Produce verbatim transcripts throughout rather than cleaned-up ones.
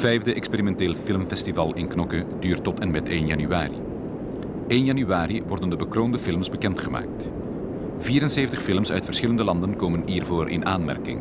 vijfde experimenteel filmfestival in Knokke duurt tot en met één januari. één januari worden de bekroonde films bekendgemaakt. vierenzeventig films uit verschillende landen komen hiervoor in aanmerking.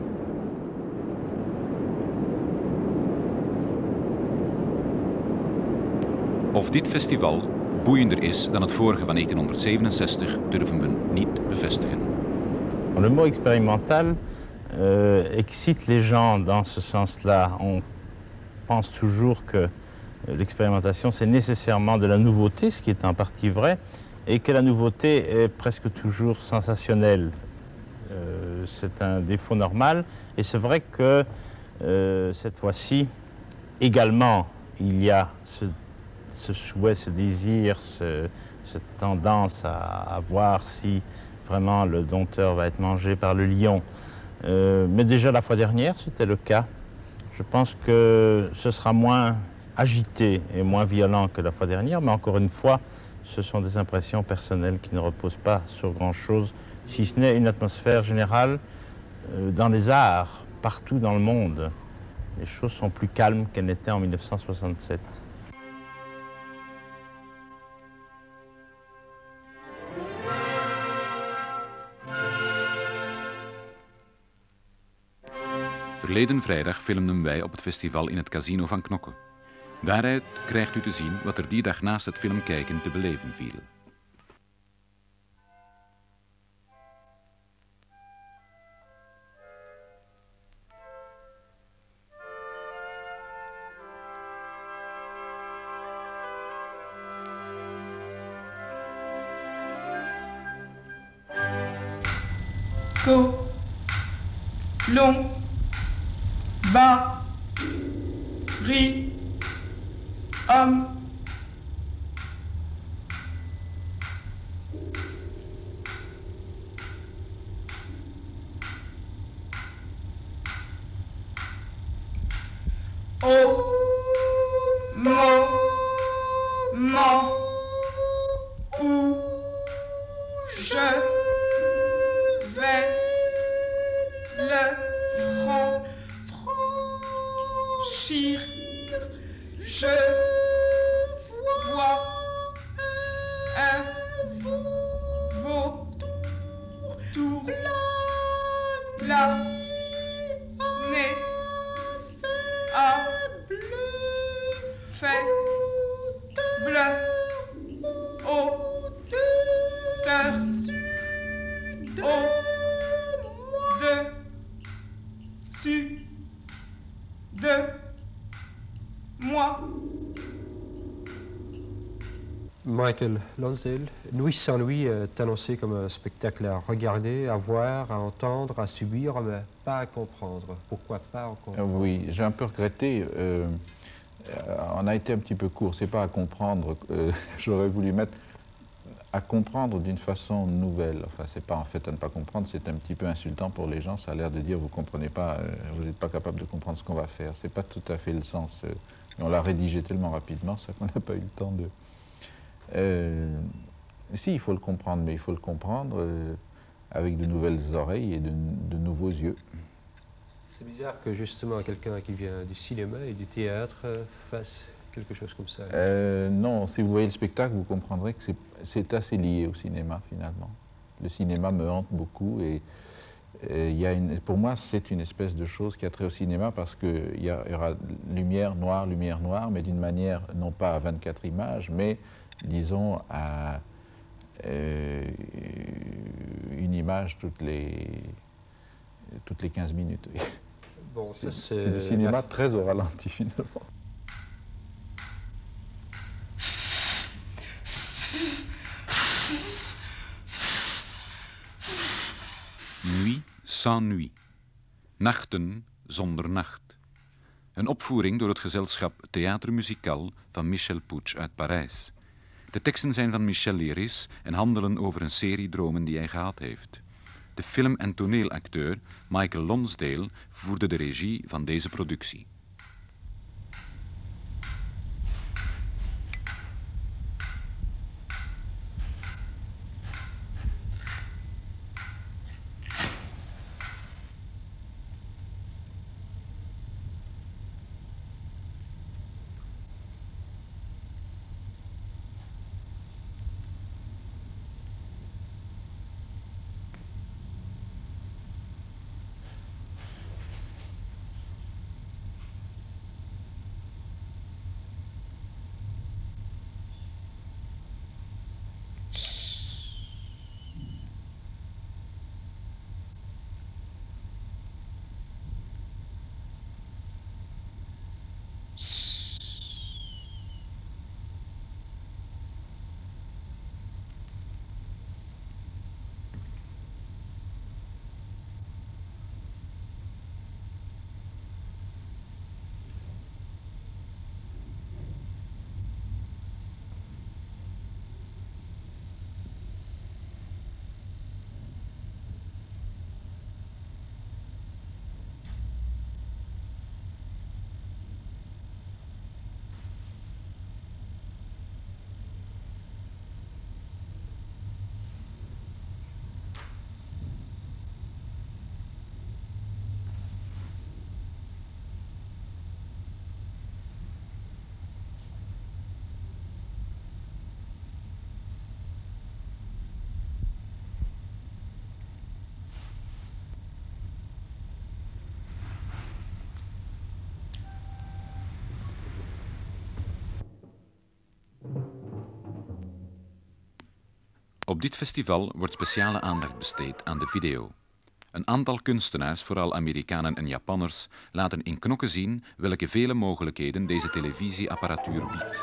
Of dit festival boeiender is dan het vorige van negentienhonderdzevenenzestig durven we niet bevestigen. Le mot expérimental euh, excite les gens dans ce sens-là. On pense toujours que l'expérimentation, c'est nécessairement de la nouveauté, ce qui est en partie vrai, et que la nouveauté est presque toujours sensationnelle. Euh, c'est un défaut normal, et c'est vrai que euh, cette fois-ci, également, il y a ce, ce souhait, ce désir, ce, cette tendance à, à voir si vraiment le dompteur va être mangé par le lion. Euh, mais déjà la fois dernière, c'était le cas. Je pense que ce sera moins agité et moins violent que la fois dernière, mais encore une fois, ce sont des impressions personnelles qui ne reposent pas sur grand-chose, si ce n'est une atmosphère générale euh, dans les arts, partout dans le monde. Les choses sont plus calmes qu'elles n'étaient en mille neuf cent soixante-sept. Verleden vrijdag filmden wij op het festival in het casino van Knokke. Daaruit krijgt u te zien wat er die dag naast het filmkijken te beleven viel. Co, long, bas, ri, homme. Oh, mo, mo, où je vais le franc, franchir, je vois un vautour, tour, là, né, à bleu, fait bleu, hauteur sud, au dessus de moi. Michael Lonsdale, Nuit sans nuit est annoncé comme un spectacle à regarder, à voir, à entendre, à subir, mais pas à comprendre. Pourquoi pas en comprendre? Oui, j'ai un peu regretté. Euh, on a été un petit peu court. C'est pas à comprendre. Euh, J'aurais voulu mettre à comprendre d'une façon nouvelle. Enfin, c'est pas en fait à ne pas comprendre. C'est un petit peu insultant pour les gens. Ça a l'air de dire vous comprenez pas, euh, vous n'êtes pas capable de comprendre ce qu'on va faire. C'est pas tout à fait le sens. Euh, on l'a rédigé tellement rapidement, ça qu'on n'a pas eu le temps de. Euh, si, il faut le comprendre, mais il faut le comprendre euh, avec de nouvelles oreilles et de, de nouveaux yeux. C'est bizarre que justement quelqu'un qui vient du cinéma et du théâtre euh, fasse quelque chose comme ça. Euh, non, si vous voyez le spectacle, vous comprendrez que c'est assez lié au cinéma finalement. Le cinéma me hante beaucoup et, et y a une, pour moi c'est une espèce de chose qui a trait au cinéma parce qu'il y, y aura lumière noire, lumière noire, mais d'une manière non pas à vingt-quatre images, mais disons à euh, une image toutes les, toutes les quinze minutes. Bon, c'est du cinéma la... très au ralenti finalement. Nuit sans nuit. Nachten zonder nacht. Een opvoering door het gezelschap Théâtre Musical van Michel Puig uit Parijs. De teksten zijn van Michel Leiris en handelen over een serie dromen die hij gehad heeft. De film- en toneelacteur Michael Lonsdale voerde de regie van deze productie. Op dit festival wordt speciale aandacht besteed aan de video. Een aantal kunstenaars, vooral Amerikanen en Japanners, laten in knokken zien welke vele mogelijkheden deze televisieapparatuur biedt.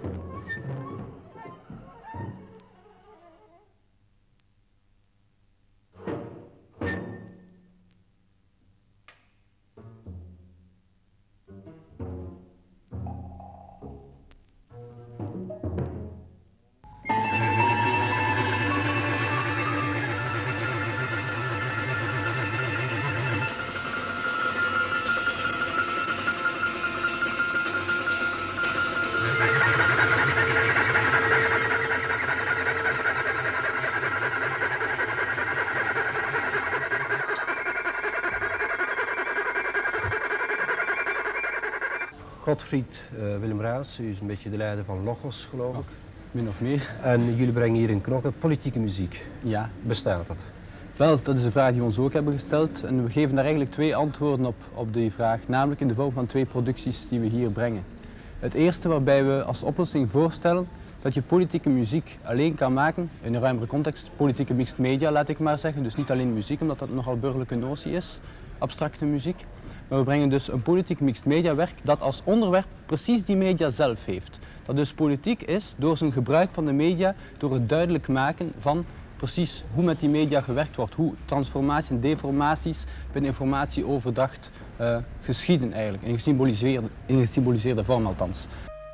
Godfried uh, Willem Raas, u is een beetje de leider van Logos, geloof ik. Min of meer. En jullie brengen hier in knokken politieke muziek. Ja. Bestaat dat? Wel, dat is een vraag die we ons ook hebben gesteld. En we geven daar eigenlijk twee antwoorden op, op die vraag. Namelijk in de vorm van twee producties die we hier brengen. Het eerste waarbij we als oplossing voorstellen dat je politieke muziek alleen kan maken in een ruimere context. Politieke mixed media, laat ik maar zeggen. Dus niet alleen muziek, omdat dat nogal burgerlijke notie is. Abstracte muziek. Maar we brengen dus een politiek mixed media werk dat als onderwerp precies die media zelf heeft. Dat dus politiek is door zijn gebruik van de media, door het duidelijk maken van precies hoe met die media gewerkt wordt, hoe transformaties en deformaties binnen informatieoverdracht uh, geschieden eigenlijk, in gesymboliseerde, in gesymboliseerde vorm althans.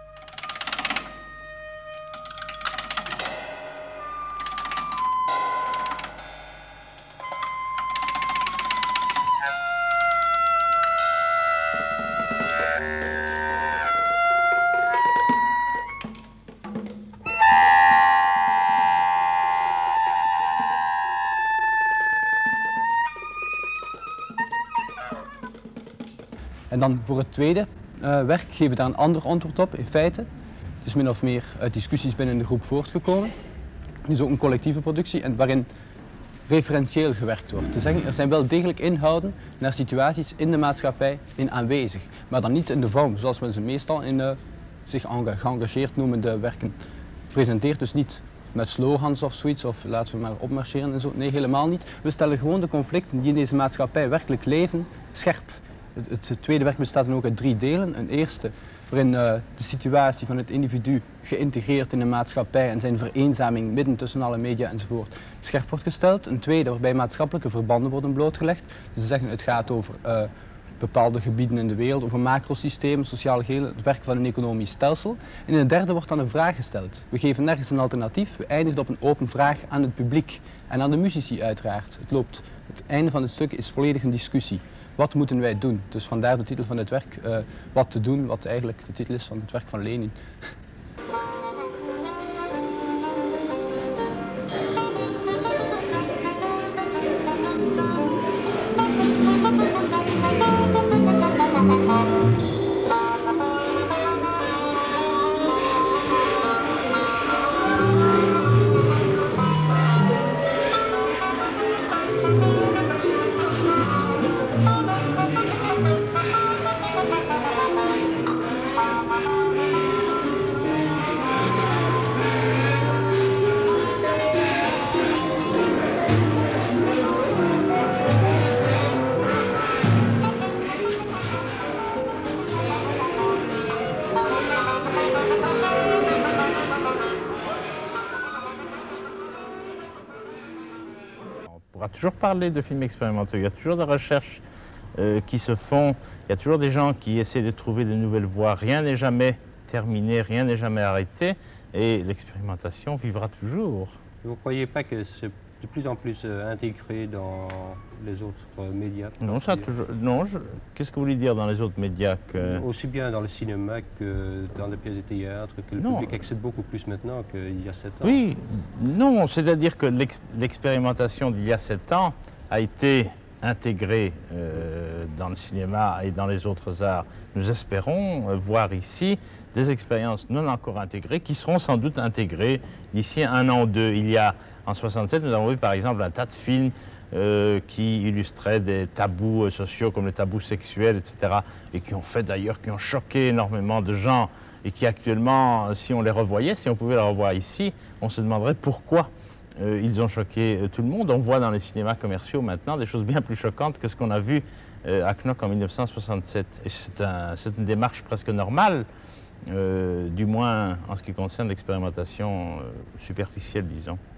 En dan voor het tweede uh, werk geven we daar een ander antwoord op. In feite, het is min of meer uit discussies binnen de groep voortgekomen. Het is ook een collectieve productie en waarin referentieel gewerkt wordt. Te zeggen, er zijn wel degelijk inhouden naar situaties in de maatschappij in aanwezig. Maar dan niet in de vorm zoals men ze meestal in uh, zich geëngageerd noemende werken presenteert. Dus niet met slogans of zoiets, of laten we maar opmarcheren en zo. Nee, helemaal niet. We stellen gewoon de conflicten die in deze maatschappij werkelijk leven scherp. Het, het tweede werk bestaat dan ook uit drie delen. Een eerste waarin uh, de situatie van het individu geïntegreerd in de maatschappij en zijn vereenzaming midden tussen alle media enzovoort scherp wordt gesteld. Een tweede waarbij maatschappelijke verbanden worden blootgelegd. Dus ze zeggen het gaat over uh, bepaalde gebieden in de wereld, over macrosystemen, sociale geheel, het werk van een economisch stelsel. En in het derde wordt dan een vraag gesteld. We geven nergens een alternatief, we eindigen op een open vraag aan het publiek en aan de muzici uiteraard. Het loopt, het einde van het stuk is volledig een discussie. Wat moeten wij doen? Dus vandaar de titel van het werk, uh, Wat te doen, wat eigenlijk de titel is van het werk van Lenin. On pourra toujours parler de films expérimentaux, il y a toujours des recherches euh, qui se font, il y a toujours des gens qui essaient de trouver de nouvelles voies, rien n'est jamais terminé, rien n'est jamais arrêté et l'expérimentation vivra toujours. Vous ne croyez pas que c'est de plus en plus euh, intégré dans les autres euh, médias? Non, ça toujours, non je, qu'est-ce que vous voulez dire dans les autres médias que... Aussi bien dans le cinéma que dans les pièces de théâtre, que le non. public accède beaucoup plus maintenant qu'il y a sept ans. Oui, non, c'est-à-dire que l'ex, l'expérimentation d'il y a sept ans a été intégrée euh, dans le cinéma et dans les autres arts. Nous espérons euh, voir ici des expériences non encore intégrées qui seront sans doute intégrées d'ici un an ou deux. Il y a, en soixante-sept, nous avons vu par exemple un tas de films euh, qui illustraient des tabous euh, sociaux comme les tabous sexuels, et cetera, et qui ont fait d'ailleurs, qui ont choqué énormément de gens et qui actuellement, si on les revoyait, si on pouvait les revoir ici, on se demanderait pourquoi Euh, ils ont choqué euh, tout le monde. On voit dans les cinémas commerciaux maintenant des choses bien plus choquantes que ce qu'on a vu euh, à Knock en mille neuf cent soixante-sept. Et c'est un, c'est une démarche presque normale, euh, du moins en ce qui concerne l'expérimentation euh, superficielle, disons.